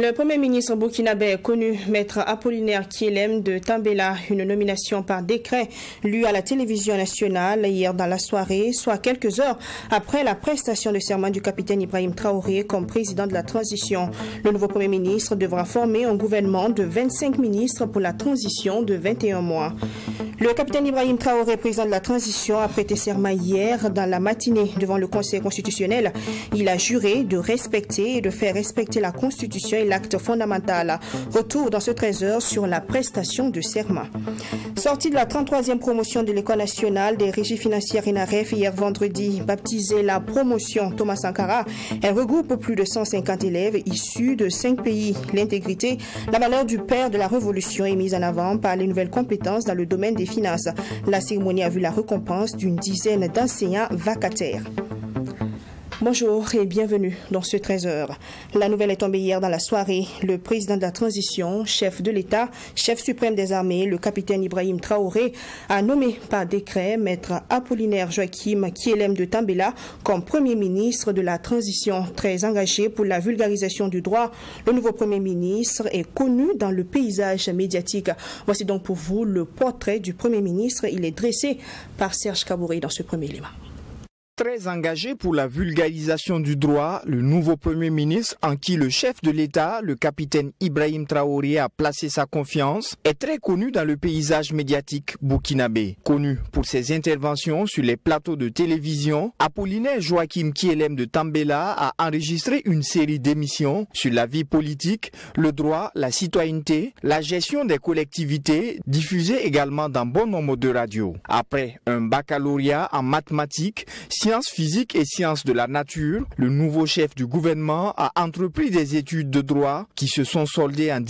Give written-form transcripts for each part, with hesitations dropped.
Le Premier ministre burkinabé connu, Maître Apollinaire Kielem de Tambela, une nomination par décret lue à la télévision nationale hier dans la soirée, soit quelques heures après la prestation de serment du capitaine Ibrahim Traoré comme président de la transition. Le nouveau Premier ministre devra former un gouvernement de 25 ministres pour la transition de 21 mois. Le capitaine Ibrahim Traoré, président de la transition, a prêté serment hier dans la matinée devant le Conseil constitutionnel. Il a juré de respecter et de faire respecter la Constitution et l'acte fondamental. Retour dans ce 13h sur la prestation de serment. Sortie de la 33e promotion de l'École nationale des régies financières INAREF hier vendredi, baptisée la promotion Thomas Sankara, elle regroupe plus de 150 élèves issus de 5 pays. L'intégrité, la valeur du père de la Révolution est mise en avant par les nouvelles compétences dans le domaine des finances. La cérémonie a vu la récompense d'une dizaine d'enseignants vacataires. Bonjour et bienvenue dans ce 13h. La nouvelle est tombée hier dans la soirée. Le président de la transition, chef de l'État, chef suprême des armées, le capitaine Ibrahim Traoré, a nommé par décret Maître Apollinaire Joachim Kielem de Tambela comme Premier ministre de la transition. Très engagé pour la vulgarisation du droit, le nouveau Premier ministre est connu dans le paysage médiatique. Voici donc pour vous le portrait du Premier ministre. Il est dressé par Serge Kabouré dans ce premier élément. Très engagé pour la vulgarisation du droit, le nouveau Premier ministre, en qui le chef de l'État, le capitaine Ibrahim Traoré, a placé sa confiance, est très connu dans le paysage médiatique burkinabé. Connu pour ses interventions sur les plateaux de télévision, Apollinaire Joachim Kielem de Tambela a enregistré une série d'émissions sur la vie politique, le droit, la citoyenneté, la gestion des collectivités, diffusées également dans bon nombre de radios. Après un baccalauréat en mathématiques, sciences physiques et sciences de la nature, le nouveau chef du gouvernement a entrepris des études de droit qui se sont soldées en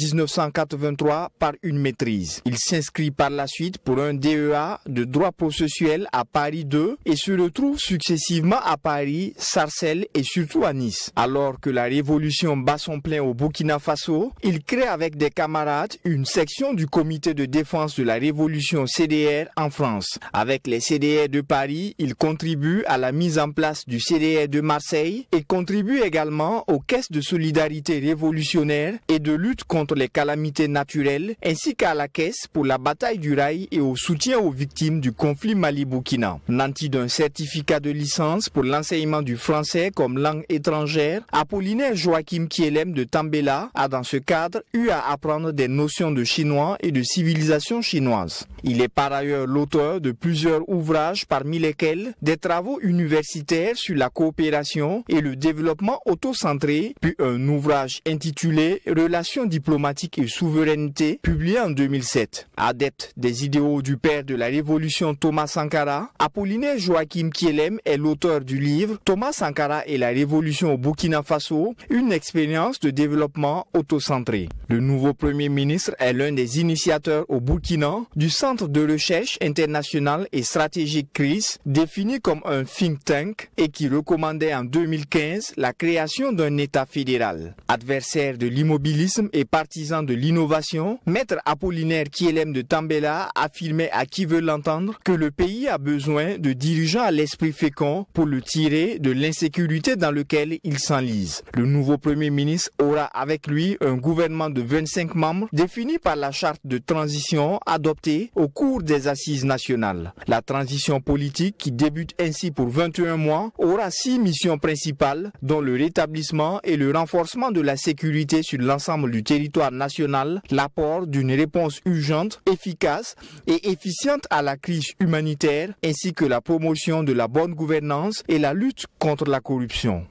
1983 par une maîtrise. Il s'inscrit par la suite pour un DEA de droit processuel à Paris 2 et se retrouve successivement à Paris, Sarcelles et surtout à Nice. Alors que la révolution bat son plein au Burkina Faso, il crée avec des camarades une section du comité de défense de la révolution CDR en France. Avec les CDR de Paris, il contribue à la mise en place du CDR de Marseille et contribue également aux caisses de solidarité révolutionnaire et de lutte contre les calamités naturelles, ainsi qu'à la caisse pour la bataille du rail et au soutien aux victimes du conflit Mali-Burkina. Nanti d'un certificat de licence pour l'enseignement du français comme langue étrangère, Apollinaire Joachim Kielem de Tambela a dans ce cadre eu à apprendre des notions de chinois et de civilisation chinoise. Il est par ailleurs l'auteur de plusieurs ouvrages parmi lesquels des travaux universitaires sur la coopération et le développement autocentré, puis un ouvrage intitulé Relations diplomatiques et souveraineté, publié en 2007. Adepte des idéaux du père de la révolution Thomas Sankara, Apollinaire Joachim Kielem est l'auteur du livre Thomas Sankara et la révolution au Burkina Faso, une expérience de développement autocentré. Le nouveau Premier ministre est l'un des initiateurs au Burkina du Centre de recherche international et stratégique CRIS, défini comme un think tank et qui recommandait en 2015 la création d'un État fédéral. Adversaire de l'immobilisme et partisan de l'innovation, Maître Apollinaire Kielem de Tambela affirmait à qui veut l'entendre que le pays a besoin de dirigeants à l'esprit fécond pour le tirer de l'insécurité dans lequel il s'enlise. Le nouveau Premier ministre aura avec lui un gouvernement de 25 membres défini par la charte de transition adoptée au cours des assises nationales. La transition politique, qui débute ainsi pour 21 mois, aura 6 missions principales, dont le rétablissement et le renforcement de la sécurité sur l'ensemble du territoire national, l'apport d'une réponse urgente, efficace et efficiente à la crise humanitaire, ainsi que la promotion de la bonne gouvernance et la lutte contre la corruption.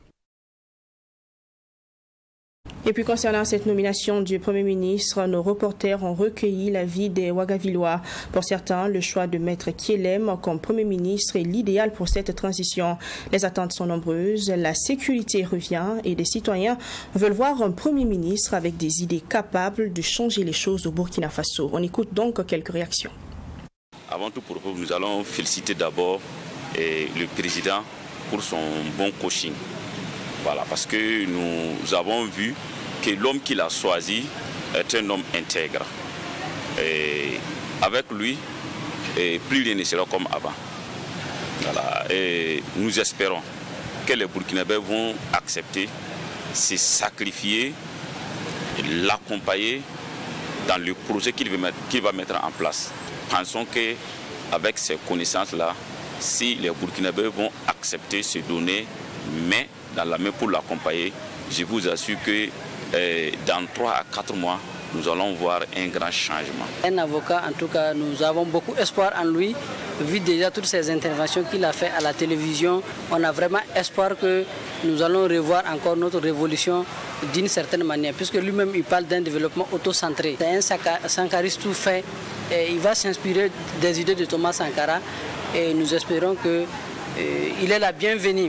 Et puis concernant cette nomination du Premier ministre, nos reporters ont recueilli l'avis des Ouagavillois. Pour certains, le choix de Maître Kielem comme Premier ministre est l'idéal pour cette transition. Les attentes sont nombreuses, la sécurité revient et les citoyens veulent voir un Premier ministre avec des idées capables de changer les choses au Burkina Faso. On écoute donc quelques réactions. Avant tout, nous allons féliciter d'abord le président pour son bon coaching. Voilà, parce que nous avons vu que l'homme qu'il a choisi est un homme intègre. Et avec lui, plus rien ne sera comme avant. Voilà, et nous espérons que les Burkinabés vont accepter, se sacrifier l'accompagner dans le projet qu'il va mettre en place. Pensons qu'avec ces connaissances-là, si les Burkinabés vont accepter ces données, mais dans la main pour l'accompagner, je vous assure que dans 3 à 4 mois, nous allons voir un grand changement. Un avocat, en tout cas, nous avons beaucoup espoir en lui. Vu déjà toutes ces interventions qu'il a fait à la télévision, on a vraiment espoir que nous allons revoir encore notre révolution d'une certaine manière, puisque lui-même il parle d'un développement auto-centré. C'est un sankariste tout fait, et il va s'inspirer des idées de Thomas Sankara, et nous espérons qu'il est la bienvenue.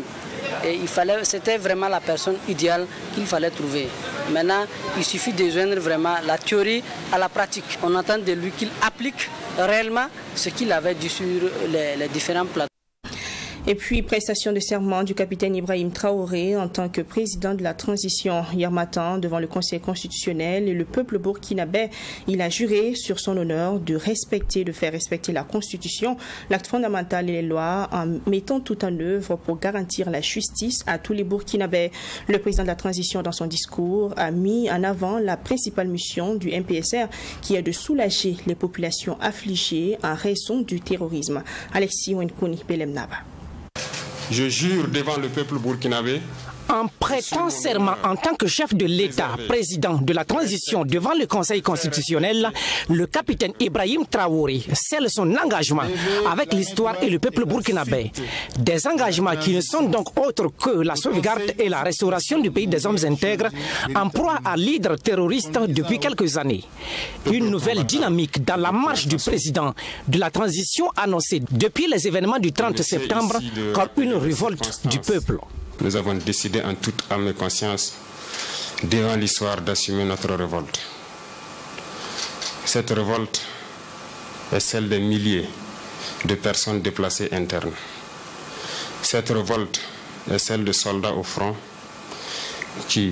C'était vraiment la personne idéale qu'il fallait trouver. Maintenant, il suffit de joindre vraiment la théorie à la pratique. On attend de lui qu'il applique réellement ce qu'il avait dit sur les différents plateaux. Et puis, prestation de serment du capitaine Ibrahim Traoré en tant que président de la transition. Hier matin, devant le Conseil constitutionnel et le peuple burkinabé, il a juré sur son honneur de faire respecter la Constitution, l'acte fondamental et les lois, en mettant tout en œuvre pour garantir la justice à tous les Burkinabés. Le président de la transition, dans son discours, a mis en avant la principale mission du MPSR, qui est de soulager les populations affligées en raison du terrorisme. Alexis Wenkouni Belemnaba. Je jure devant le peuple burkinabé. En prêtant serment en tant que chef de l'État, président de la transition devant le Conseil constitutionnel, le capitaine Ibrahim Traoré scelle son engagement avec l'histoire et le peuple burkinabé. Des engagements qui ne sont donc autres que la sauvegarde et la restauration du pays des hommes intègres en proie à l'hydre terroriste depuis quelques années. Une nouvelle dynamique dans la marche du président de la transition annoncée depuis les événements du 30 septembre comme une révolte du peuple. Nous avons décidé en toute âme et conscience, devant l'histoire, d'assumer notre révolte. Cette révolte est celle des milliers de personnes déplacées internes. Cette révolte est celle de soldats au front qui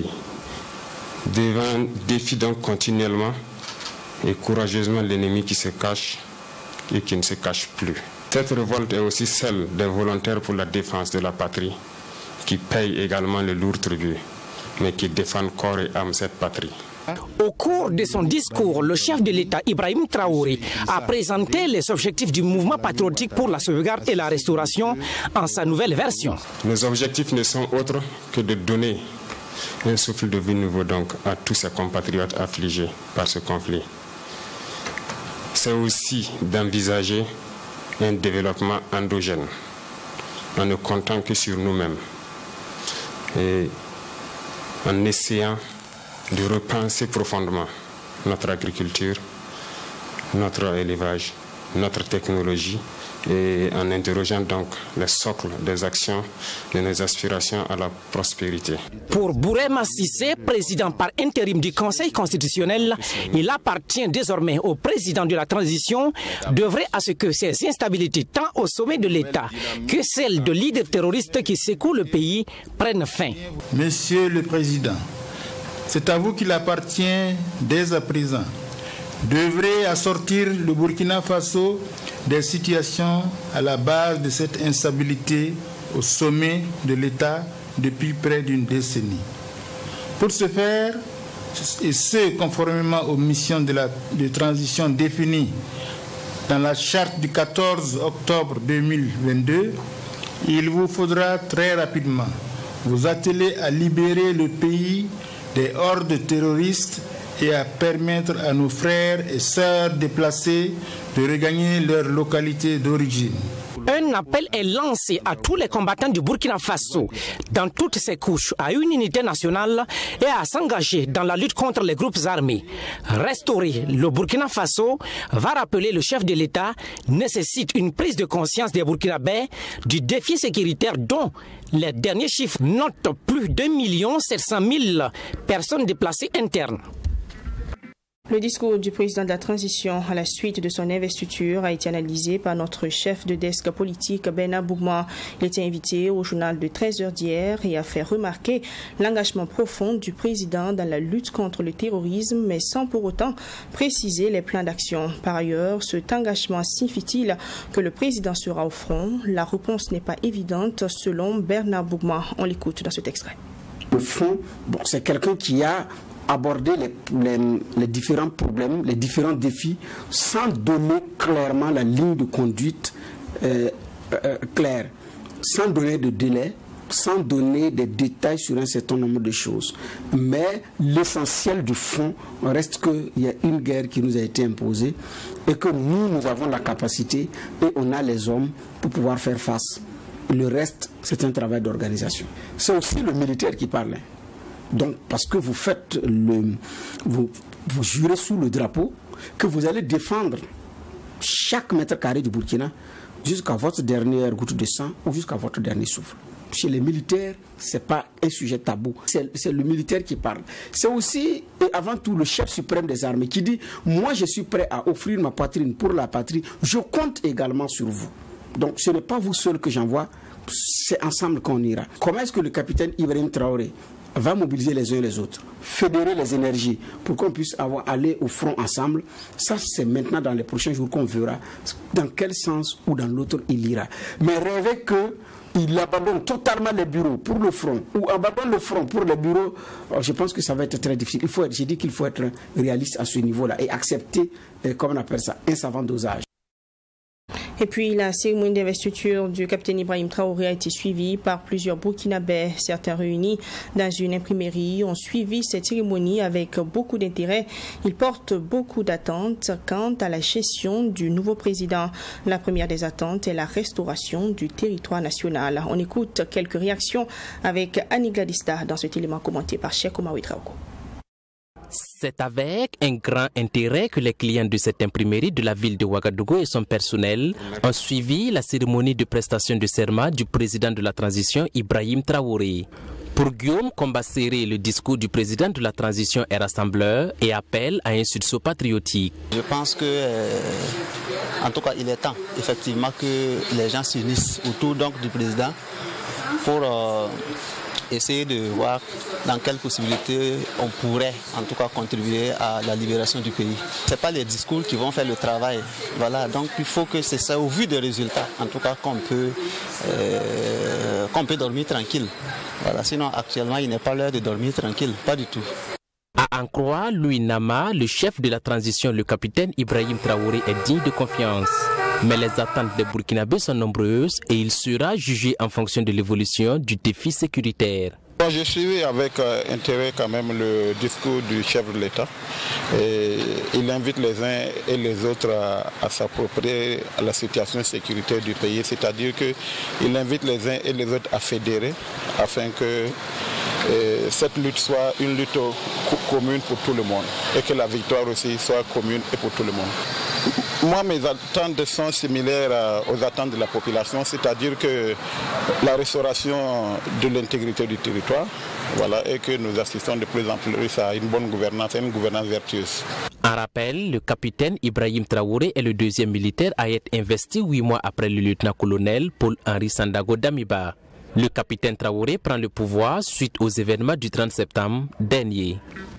défient donc continuellement et courageusement l'ennemi qui se cache et qui ne se cache plus. Cette révolte est aussi celle des volontaires pour la défense de la patrie, qui payent également le lourd tribut, mais qui défendent corps et âme cette patrie. Au cours de son discours, le chef de l'État, Ibrahim Traoré, a présenté les objectifs du mouvement patriotique pour la sauvegarde et la restauration en sa nouvelle version. Nos objectifs ne sont autres que de donner un souffle de vie nouveau donc à tous ces compatriotes affligés par ce conflit. C'est aussi d'envisager un développement endogène, en ne comptant que sur nous-mêmes, et en essayant de repenser profondément notre agriculture, notre élevage, notre technologie, et en interrogeant donc les socles des actions de nos aspirations à la prospérité. Pour Bourema Sissé, président par intérim du Conseil constitutionnel, il appartient désormais au président de la transition d'œuvrer à ce que ces instabilités, tant au sommet de l'État que celles de leaders terroristes qui secouent le pays, prennent fin. Monsieur le Président, c'est à vous qu'il appartient dès à présent d'œuvrer à sortir le Burkina Faso des situations à la base de cette instabilité au sommet de l'État depuis près d'une décennie. Pour ce faire, et ce conformément aux missions de transition définies dans la charte du 14 octobre 2022, il vous faudra très rapidement vous atteler à libérer le pays des hordes terroristes et à permettre à nos frères et sœurs déplacés de regagner leur localité d'origine. Un appel est lancé à tous les combattants du Burkina Faso, dans toutes ses couches, à une unité nationale et à s'engager dans la lutte contre les groupes armés. Restaurer le Burkina Faso, va rappeler le chef de l'État, nécessite une prise de conscience des Burkinabés du défi sécuritaire dont les derniers chiffres notent plus d'1 700 000 personnes déplacées internes. Le discours du président de la transition à la suite de son investiture a été analysé par notre chef de desk politique, Bernard Bougma. Il était invité au journal de 13h d'hier et a fait remarquer l'engagement profond du président dans la lutte contre le terrorisme, mais sans pour autant préciser les plans d'action. Par ailleurs, cet engagement signifie-t-il que le président sera au front? La réponse n'est pas évidente selon Bernard Bougma. On l'écoute dans cet extrait. Le front, c'est quelqu'un qui a aborder les différents problèmes, les différents défis, sans donner clairement la ligne de conduite claire, sans donner de délai, sans donner des détails sur un certain nombre de choses. Mais l'essentiel du fond reste qu'il y a une guerre qui nous a été imposée et que nous avons la capacité et on a les hommes pour pouvoir faire face. Le reste, c'est un travail d'organisation. C'est aussi le militaire qui parle. Donc, parce que vous faites vous jurez sous le drapeau que vous allez défendre chaque mètre carré du Burkina jusqu'à votre dernière goutte de sang ou jusqu'à votre dernier souffle. Chez les militaires, ce n'est pas un sujet tabou. C'est le militaire qui parle. C'est aussi, et avant tout, le chef suprême des armées qui dit « Moi, je suis prêt à offrir ma poitrine pour la patrie. Je compte également sur vous. » Donc, ce n'est pas vous seul que j'envoie. C'est ensemble qu'on ira. Comment est-ce que le capitaine Ibrahim Traoré va mobiliser les uns et les autres, fédérer les énergies pour qu'on puisse aller au front ensemble? Ça, c'est maintenant dans les prochains jours qu'on verra dans quel sens ou dans l'autre il ira. Mais rêver qu'il abandonne totalement les bureaux pour le front ou abandonne le front pour les bureaux, je pense que ça va être très difficile. J'ai dit qu'il faut être réaliste à ce niveau-là et accepter, comme on appelle ça, un savant dosage. Et puis la cérémonie d'investiture du capitaine Ibrahim Traoré a été suivie par plusieurs Burkinabés. Certains réunis dans une imprimerie ont suivi cette cérémonie avec beaucoup d'intérêt. Ils portent beaucoup d'attentes quant à la gestion du nouveau président. La première des attentes est la restauration du territoire national. On écoute quelques réactions avec Annie Gladista dans cet élément commenté par Cheikh Omawi Traoko. C'est avec un grand intérêt que les clients de cette imprimerie de la ville de Ouagadougou et son personnel ont suivi la cérémonie de prestation de serment du président de la transition Ibrahim Traoré. Pour Guillaume Combasséré, le discours du président de la transition est rassembleur et appelle à un sursaut patriotique. Je pense que, en tout cas, il est temps effectivement que les gens s'unissent autour donc du président pour essayer de voir dans quelles possibilités on pourrait en tout cas contribuer à la libération du pays. Ce n'est pas les discours qui vont faire le travail. Voilà, donc il faut que c'est ça, au vu des résultats, en tout cas qu'on peut dormir tranquille. Voilà, sinon actuellement il n'est pas l'heure de dormir tranquille, pas du tout. À en croire Louis Nama, le chef de la transition, le capitaine Ibrahim Traoré est digne de confiance. Mais les attentes des Burkinabés sont nombreuses et il sera jugé en fonction de l'évolution du défi sécuritaire. Je suis avec intérêt quand même le discours du chef de l'État. Il invite les uns et les autres à s'approprier à la situation sécuritaire du pays, c'est-à-dire qu'il invite les uns et les autres à fédérer afin que cette lutte soit une lutte commune pour tout le monde et que la victoire aussi soit commune et pour tout le monde. Moi, mes attentes sont similaires aux attentes de la population, c'est-à-dire que la restauration de l'intégrité du territoire, voilà, et que nous assistons de plus en plus à une bonne gouvernance et une gouvernance vertueuse. En rappel, le capitaine Ibrahim Traoré est le deuxième militaire à être investi 8 mois après le lieutenant-colonel Paul-Henri Sandago Damiba. Le capitaine Traoré prend le pouvoir suite aux événements du 30 septembre dernier.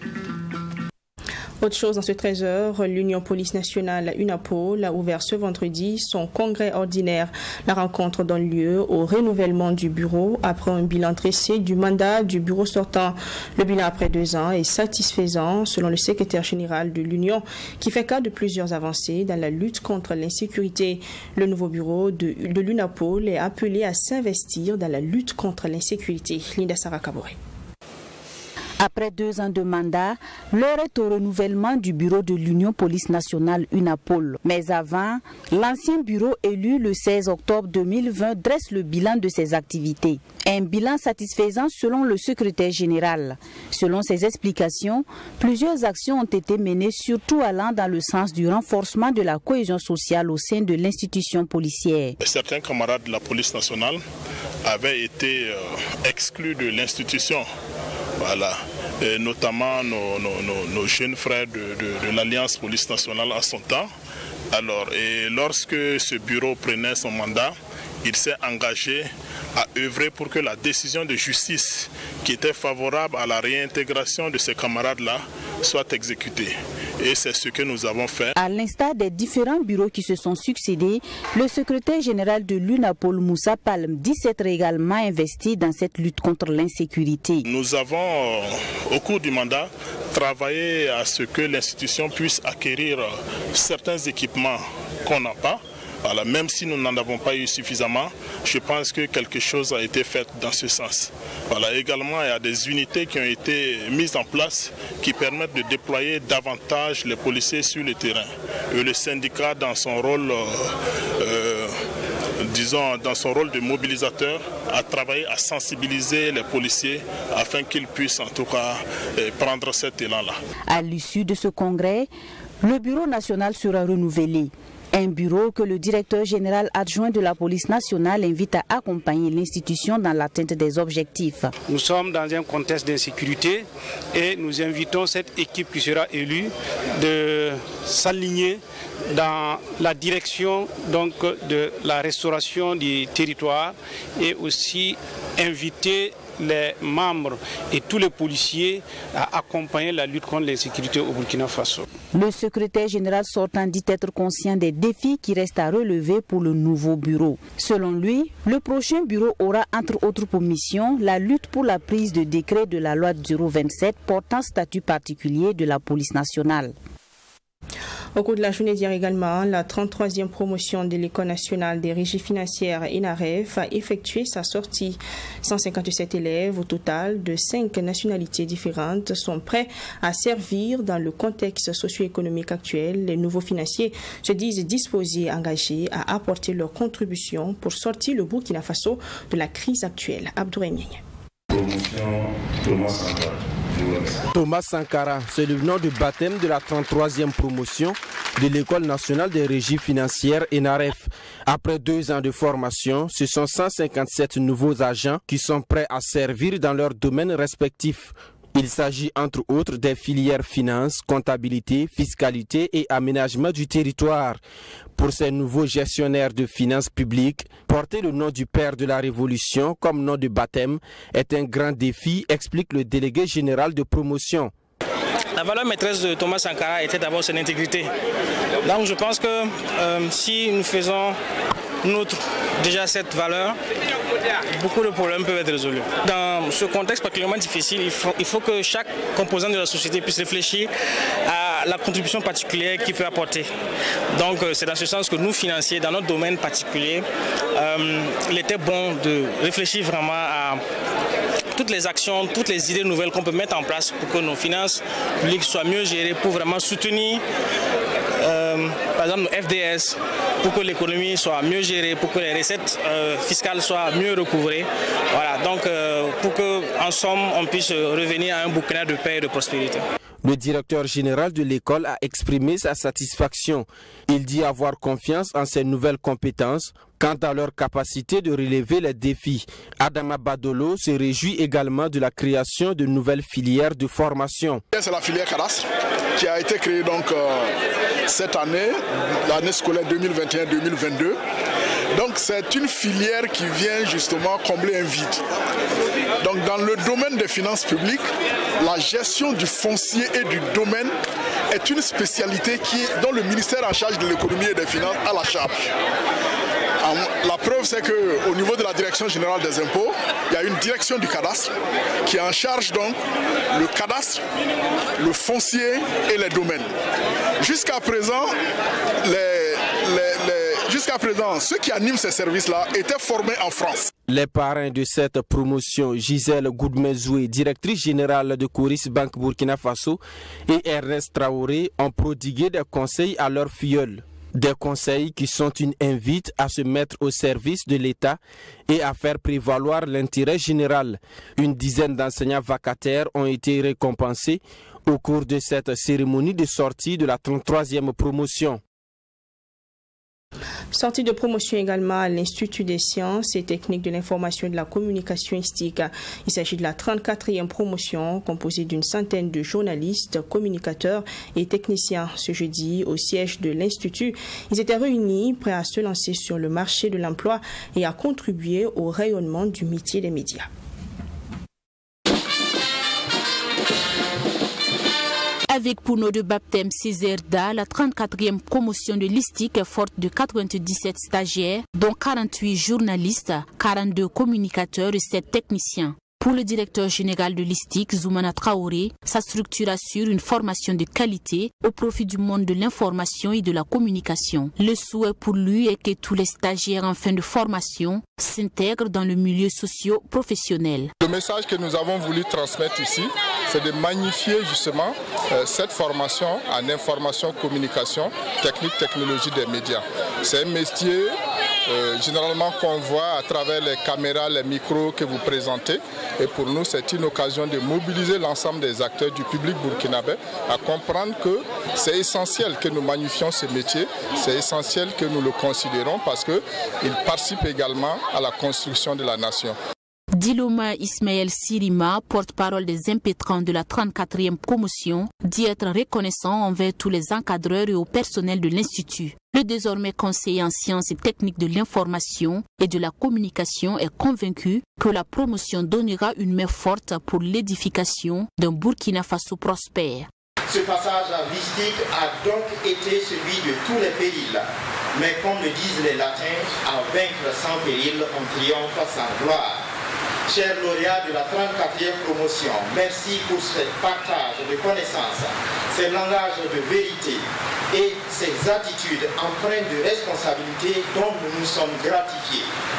Autre chose dans ce 13h, l'Union Police Nationale UNAPOL a ouvert ce vendredi son congrès ordinaire. La rencontre donne lieu au renouvellement du bureau après un bilan dressé du mandat du bureau sortant. Le bilan après 2 ans est satisfaisant selon le secrétaire général de l'Union qui fait cas de plusieurs avancées dans la lutte contre l'insécurité. Le nouveau bureau de l'UNAPOL est appelé à s'investir dans la lutte contre l'insécurité. Linda Sarah Kaboré. Après 2 ans de mandat, l'heure est au renouvellement du bureau de l'Union Police Nationale UNAPOL. Mais avant, l'ancien bureau élu le 16 octobre 2020 dresse le bilan de ses activités. Un bilan satisfaisant selon le secrétaire général. Selon ses explications, plusieurs actions ont été menées, surtout allant dans le sens du renforcement de la cohésion sociale au sein de l'institution policière. Certains camarades de la police nationale avaient été exclus de l'institution. Voilà, et notamment nos jeunes frères de l'Alliance Police Nationale en son temps. Alors, et lorsque ce bureau prenait son mandat, il s'est engagé à œuvrer pour que la décision de justice qui était favorable à la réintégration de ces camarades-là soit exécutée. Et c'est ce que nous avons fait. À l'instar des différents bureaux qui se sont succédés, le secrétaire général de l'UNAPOL, Moussa Palm, dit s'être également investi dans cette lutte contre l'insécurité. Nous avons, au cours du mandat, travaillé à ce que l'institution puisse acquérir certains équipements qu'on n'a pas. Voilà, même si nous n'en avons pas eu suffisamment, je pense que quelque chose a été fait dans ce sens. Voilà, également, il y a des unités qui ont été mises en place qui permettent de déployer davantage les policiers sur le terrain. Et le syndicat, dans son rôle, dans son rôle de mobilisateur, a travaillé à sensibiliser les policiers afin qu'ils puissent en tout cas prendre cet élan-là. À l'issue de ce congrès, le bureau national sera renouvelé. Un bureau que le directeur général adjoint de la police nationale invite à accompagner l'institution dans l'atteinte des objectifs. Nous sommes dans un contexte d'insécurité et nous invitons cette équipe qui sera élue de s'aligner dans la direction de la restauration du territoire et aussi inviter les membres et tous les policiers à accompagner la lutte contre l'insécurité au Burkina Faso. Le secrétaire général sortant dit être conscient des défis qui restent à relever pour le nouveau bureau. Selon lui, le prochain bureau aura entre autres pour mission la lutte pour la prise de décret de la loi 027 portant statut particulier de la police nationale. Au cours de la journée d'hier également, la 33e promotion de l'École nationale des régies financières INAREF a effectué sa sortie. 157 élèves au total de 5 nationalités différentes sont prêts à servir dans le contexte socio-économique actuel. Les nouveaux financiers se disent disposés, engagés à apporter leur contribution pour sortir le Burkina Faso de la crise actuelle. Abdourahmane. Thomas Sankara, c'est le nom de baptême de la 33e promotion de l'École nationale des régies financières INAREF. Après 2 ans de formation, ce sont 157 nouveaux agents qui sont prêts à servir dans leurs domaines respectifs. Il s'agit entre autres des filières finances, comptabilité, fiscalité et aménagement du territoire. Pour ces nouveaux gestionnaires de finances publiques, porter le nom du père de la Révolution comme nom de baptême est un grand défi, explique le délégué général de promotion. La valeur maîtresse de Thomas Sankara était d'abord son intégrité. Donc je pense que si nous faisons nôtre déjà cette valeur, beaucoup de problèmes peuvent être résolus. Dans ce contexte particulièrement difficile, il faut que chaque composant de la société puisse réfléchir à la contribution particulière qu'il peut apporter. Donc c'est dans ce sens que nous, financiers, dans notre domaine particulier, il était bon de réfléchir vraiment à toutes les actions, toutes les idées nouvelles qu'on peut mettre en place pour que nos finances publiques soient mieux gérées, pour vraiment soutenir par exemple nos FDS, pour que l'économie soit mieux gérée, pour que les recettes fiscales soient mieux recouvrées. Voilà, donc pour qu'en somme on puisse revenir à un Burkina de paix et de prospérité. Le directeur général de l'école a exprimé sa satisfaction. Il dit avoir confiance en ses nouvelles compétences quant à leur capacité de relever les défis. Adama Badolo se réjouit également de la création de nouvelles filières de formation. C'est la filière cadastre qui a été créée donc cette année, l'année scolaire 2021-2022. Donc c'est une filière qui vient justement combler un vide. Donc dans le domaine des finances publiques, la gestion du foncier et du domaine est une spécialité dont le ministère en charge de l'économie et des finances a la charge. La preuve, c'est qu'au niveau de la direction générale des impôts, il y a une direction du cadastre qui est en charge donc le cadastre, le foncier et les domaines. Jusqu'à présent, ceux qui animent ces services-là étaient formés en France. Les parrains de cette promotion, Gisèle Goudmezoué, directrice générale de Coris Bank Burkina Faso, et Ernest Traoré ont prodigué des conseils à leurs filleuls. Des conseils qui sont une invite à se mettre au service de l'État et à faire prévaloir l'intérêt général. Une dizaine d'enseignants vacataires ont été récompensés au cours de cette cérémonie de sortie de la 33e promotion. Sortie de promotion également à l'Institut des sciences et techniques de l'information et de la communication ISTIC. Il s'agit de la 34e promotion composée d'une centaine de journalistes, communicateurs et techniciens. Ce jeudi, au siège de l'Institut, ils étaient réunis prêts à se lancer sur le marché de l'emploi et à contribuer au rayonnement du métier des médias. Avec pour nos deux baptêmes Césarda, la 34e promotion de l'ISTIC est forte de 97 stagiaires, dont 48 journalistes, 42 communicateurs et 7 techniciens. Pour le directeur général de l'ISTIC, Zoumana Traoré, sa structure assure une formation de qualité au profit du monde de l'information et de la communication. Le souhait pour lui est que tous les stagiaires en fin de formation s'intègrent dans le milieu socio-professionnel. Le message que nous avons voulu transmettre ici, c'est de magnifier justement cette formation en information, communication, technique, technologie des médias. C'est un métier généralement qu'on voit à travers les caméras, les micros que vous présentez. Et pour nous, c'est une occasion de mobiliser l'ensemble des acteurs du public burkinabé à comprendre que c'est essentiel que nous magnifions ce métier, c'est essentiel que nous le considérons parce qu'il participe également à la construction de la nation. Diloma Ismaël Sirima, porte-parole des impétrants de la 34e promotion, dit être reconnaissant envers tous les encadreurs et au personnel de l'Institut. Le désormais conseiller en sciences et techniques de l'information et de la communication est convaincu que la promotion donnera une main forte pour l'édification d'un Burkina Faso prospère. Ce passage à l'ISTIC a donc été celui de tous les périls. Mais comme le disent les latins, à vaincre sans péril, on triomphe sans gloire. Chers lauréats de la 34e promotion, merci pour ce partage de connaissances, ces langages de vérité et ces attitudes empreintes de responsabilité dont nous nous sommes gratifiés.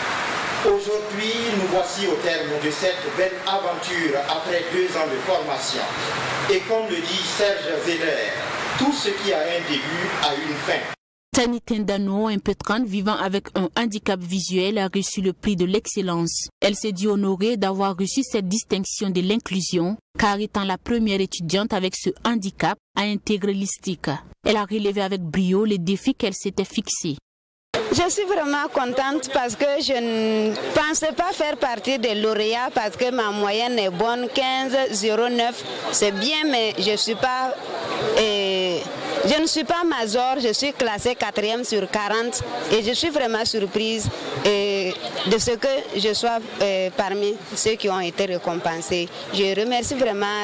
Aujourd'hui, nous voici au terme de cette belle aventure après 2 ans de formation. Et comme le dit Serge Zeller, tout ce qui a un début a une fin. Tani Tendano, impétrante vivant avec un handicap visuel, a reçu le prix de l'excellence. Elle s'est dit honorée d'avoir reçu cette distinction de l'inclusion, car étant la première étudiante avec ce handicap à intégrer l'ISTIC. Elle a relevé avec brio les défis qu'elle s'était fixés. Je suis vraiment contente parce que je ne pensais pas faire partie des lauréats parce que ma moyenne est bonne, 15,09. C'est bien, mais je ne suis pas major, je suis classée 4e sur 40 et je suis vraiment surprise de ce que je sois parmi ceux qui ont été récompensés. Je remercie vraiment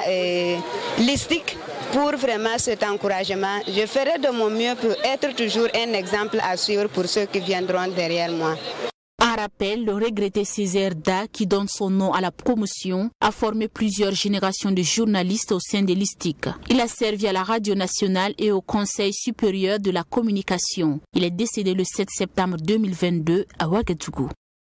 l'ISTIC pour vraiment cet encouragement. Je ferai de mon mieux pour être toujours un exemple à suivre pour ceux qui viendront derrière moi. En rappel, le regretté Césarda, qui donne son nom à la promotion, a formé plusieurs générations de journalistes au sein de l'ISTIC. Il a servi à la radio nationale et au Conseil supérieur de la communication. Il est décédé le 7 septembre 2022 à Ouagadougou.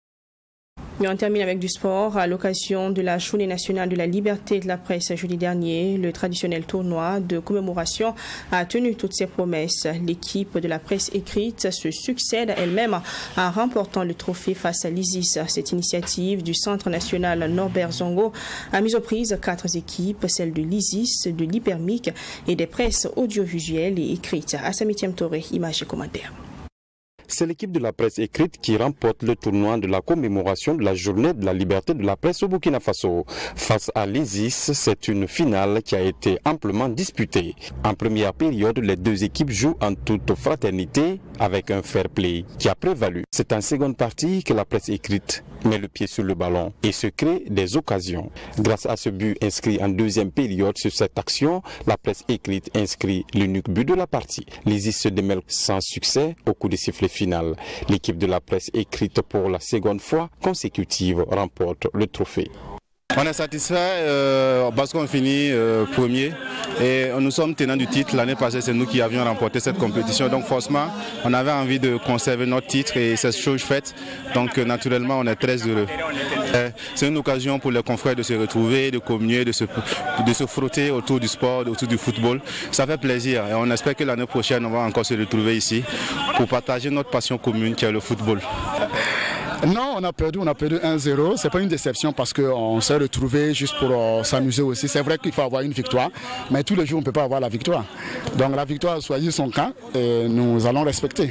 Mais on termine avec du sport. À l'occasion de la Journée nationale de la liberté de la presse jeudi dernier, le traditionnel tournoi de commémoration a tenu toutes ses promesses. L'équipe de la presse écrite se succède elle-même en remportant le trophée face à l'ISIS. Cette initiative du Centre national Norbert Zongo a mis aux prises 4 équipes, celles de l'ISIS, de l'Hypermic et des presses audiovisuelles et écrites. Assami Touré, images et commentaires. C'est l'équipe de la presse écrite qui remporte le tournoi de la commémoration de la journée de la liberté de la presse au Burkina Faso. Face à l'ISIS, c'est une finale qui a été amplement disputée. En première période, les 2 équipes jouent en toute fraternité avec un fair play qui a prévalu. C'est en seconde partie que la presse écrite met le pied sur le ballon et se crée des occasions. Grâce à ce but inscrit en deuxième période sur cette action, la presse écrite inscrit l'unique but de la partie. l'ISIS se démêle sans succès au coup de sifflet final. L'équipe de la presse écrite pour la seconde fois consécutive remporte le trophée. On est satisfait parce qu'on finit premier et nous sommes tenants du titre. L'année passée, c'est nous qui avions remporté cette compétition. Donc forcément, on avait envie de conserver notre titre et c'est chose faite. Donc naturellement, on est très heureux. C'est une occasion pour les confrères de se retrouver, de communier, de se frotter autour du sport, autour du football. Ça fait plaisir et on espère que l'année prochaine, on va encore se retrouver ici pour partager notre passion commune qui est le football. Non, on a perdu 1-0. C'est pas une déception parce qu'on s'est retrouvés juste pour s'amuser aussi. C'est vrai qu'il faut avoir une victoire, mais tous les jours on ne peut pas avoir la victoire. Donc la victoire a choisi son camp et nous allons respecter.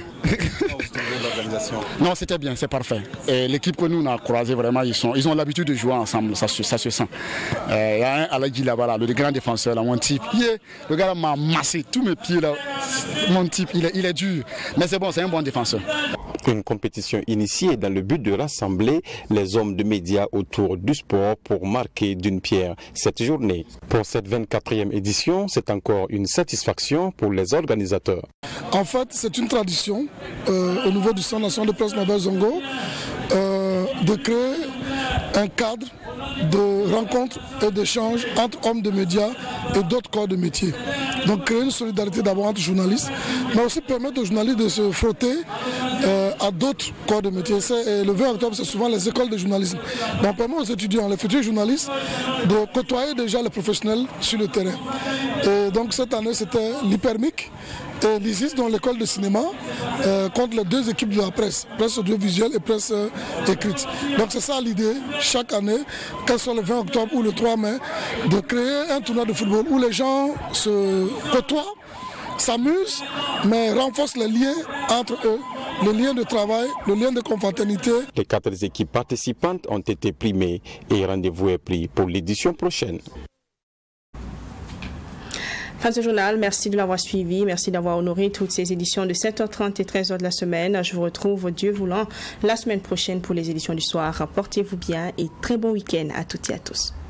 Non, c'était bien, c'est parfait. Et l'équipe que nous on a croisée vraiment, ils ont l'habitude de jouer ensemble, ça se sent. Il y a un Aladji là-bas, là, le grand défenseur, là, mon type. Le gars m'a massé tous mes pieds là. Mon type, il est dur. Mais c'est bon, c'est un bon défenseur. Une compétition initiée dans le but de rassembler les hommes de médias autour du sport pour marquer d'une pierre cette journée. Pour cette 24e édition, c'est encore une satisfaction pour les organisateurs. En fait, c'est une tradition au niveau du Centre national de presse Mabel Zongo de créer un cadre de rencontres et d'échanges entre hommes de médias et d'autres corps de métier. Donc créer une solidarité d'abord entre journalistes, mais aussi permettre aux journalistes de se frotter à d'autres corps de métier. Le 20 octobre, c'est souvent les écoles de journalisme. Mais on permet aux étudiants, les futurs journalistes, de côtoyer déjà les professionnels sur le terrain. Et donc cette année, c'était l'Hypermic et l'ISIS, dans l'école de cinéma, contre les deux équipes de la presse audiovisuelle et presse écrite. Donc c'est ça l'idée, chaque année, qu'elle soit le 20 octobre ou le 3 mai, de créer un tournoi de football où les gens se côtoient, s'amusent, mais renforcent les liens entre eux, le lien de travail, le lien de confraternité. Les 4 équipes participantes ont été primées et rendez-vous est pris pour l'édition prochaine. Fin de ce journal, merci de l'avoir suivi, merci d'avoir honoré toutes ces éditions de 7h30 et 13h de la semaine. Je vous retrouve, Dieu voulant, la semaine prochaine pour les éditions du soir. Portez-vous bien et très bon week-end à toutes et à tous.